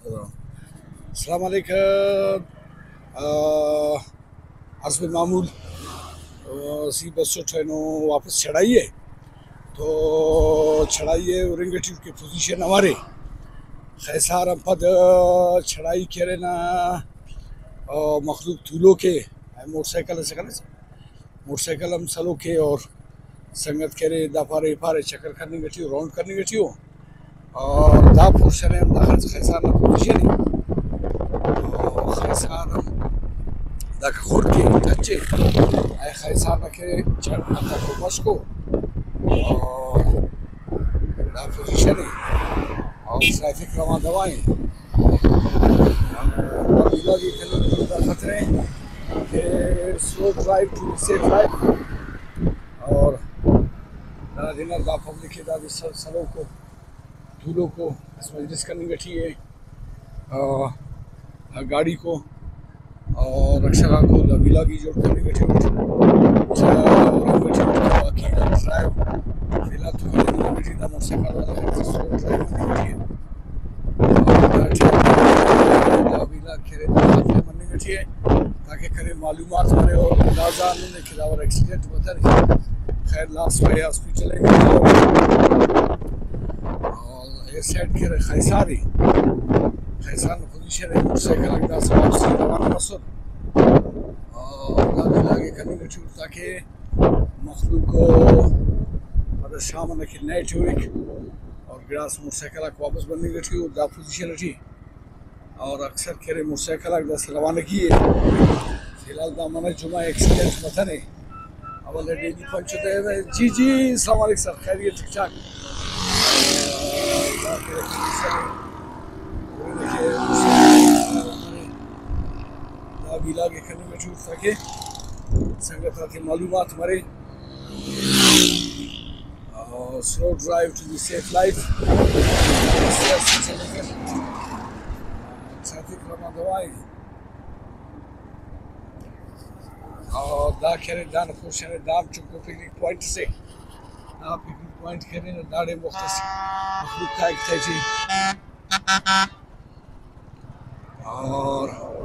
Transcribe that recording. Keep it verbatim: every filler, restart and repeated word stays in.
अस्सलाम वालेकुम। हस्ब मामूल सी बस ट्रेनों वापस चढ़ाई है तो चढ़ाई है रिंगटिव की पोजीशन हमारे खैसार पद चढ़ाई करे ना मखलूक थूलो के मोटरसाइकिल से मोटरसाइकिल हम सलो के और संगत करे दाफारे फारे चक्कर करने गठी राउंड करने गठी हो और दा पोर्शन है दाखल खैसार ना पोजीशन है खैसार दा खुद के अच्छे आई खैसार ना के चढ़ना था को मस्को और दा पोजीशन है और ट्रैफिक रवा दवाएं अभी लगी कल खतरे के slow drive to safe drive और ना दिन दा पब्लिक के दा सलों को धूलों को इसमें जिस करनी बैठी है गाड़ी को और रक्षा को लबीला की जोड़ करनी बैठी बैठी बाकी ड्राइव फिलहाल तो करनी बैठी था मोटरसाइकिल वाला ड्राइव करनी बैठी है लबीला खेरे करनी बैठी है ताकि करे मालूमात हमारे और अंदाजा ने खिलावर एक्सीडेंट बता रही खैर लास्ट वाले हॉस्पिटल है और साइड के खैसारी खैसार पोजीशन है मोटरसाइकिल का सवाब से रवाना मसूद और लागे करने के छूट ताकि मखलूक को मतलब शाम में कि नाइट वीक और ग्रास मोटरसाइकिल को वापस बनने के छूट दा पोजीशन थी और अक्सर केरे मोटरसाइकिल का से रवाना की है फिलहाल दा मैंने जुमा एक्सीडेंट पता नहीं अब डेली पहुंचते हैं जी जी अस्सलाम वालेकुम सर खैरियत ठीक ठाक लागे करने में छूट सके संगत के मालूमात हमारे और slow drive to be safe life traffic रमा दवाएं और दा खेरे दान पोर्शन दाम चुको पिकनिक पॉइंट से ना पिकनिक पॉइंट खेरे ना दाड़े मुख्तस मखलूक का एक थे और